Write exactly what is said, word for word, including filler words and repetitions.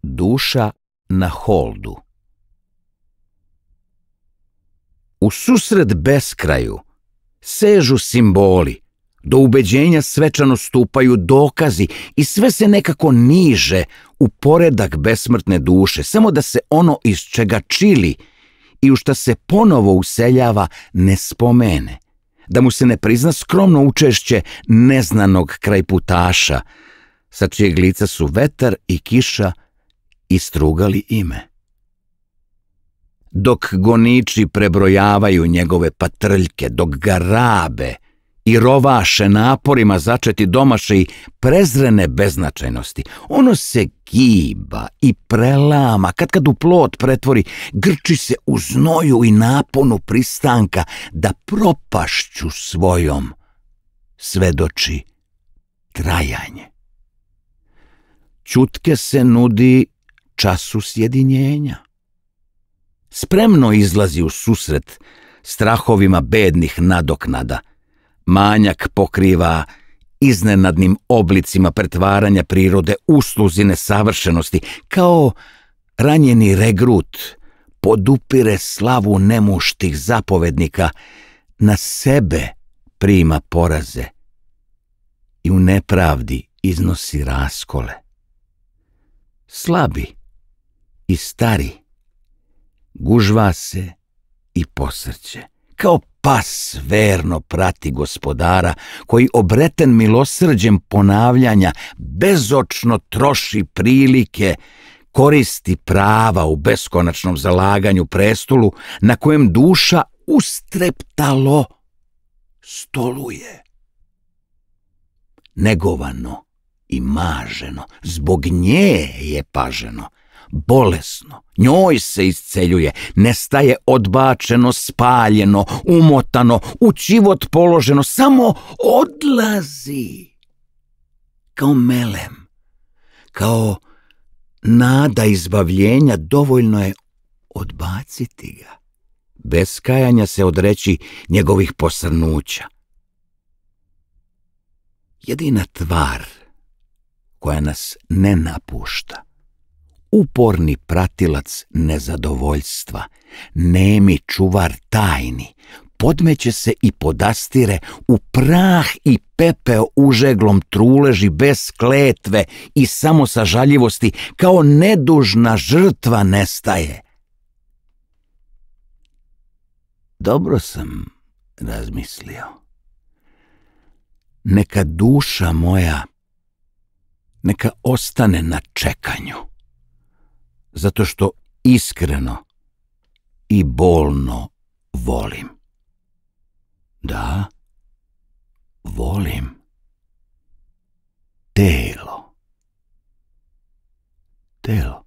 Duša na holdu. U susret beskraju sežu simboli, do ubeđenja svečano stupaju dokazi i sve se nekako niže u poredak besmrtne duše, samo da se ono iz čega čili i u šta se ponovo useljava ne spomene, da mu se ne prizna skromno učešće neznanog krajputaša, sa čijeg lica su vetar i kiša istrugali ime. Dok goniči prebrojavaju njegove patrljke, dok ga rabe i rovaše naporima začeti domašaj prezrene beznačajnosti, ono se giba i prelama, kad kad u plot pretvori, grči se u znoju i naponu pristanka da propašću svojom svedoči trajanje. Ćutke se nudi času sjedinjenja. Spremno izlazi u susret strahovima bednih nadoknada. Manjak pokriva iznenadnim oblicima pretvaranja prirode usluzi nesavršenosti, kao ranjeni regrut podupire slavu nemuštih zapovednika, na sebe prima poraze i u nepravdi iznosi raskole. Slabi i stari gužva se i posrće, kao pas verno prati gospodara koji obreten milosrđem ponavljanja bezočno troši prilike, koristi prava u beskonačnom zalaganju prestolu na kojem duša ustreptalo stoluje. Negovano i maženo, zbog nje je paženo, bolesno, njoj se isceljuje, nestaje odbačeno, spaljeno, umotano, u ćivot položeno, samo odlazi. Kao melem, kao nada izbavljenja, dovoljno je odbaciti ga, bez kajanja se odreći njegovih posrnuća. Jedina tvar koja nas ne napušta, uporni pratilac nezadovoljstva, nemi čuvar tajni, podmeće se i podastire, u prah i pepeo užeglom truleži bez kletve i samo sažaljivosti, kao nedužna žrtva nestaje. Dobro sam razmislio. Neka duša moja, neka ostane na čekanju, zato što iskreno i bolno volim. Da, volim telo. Telo.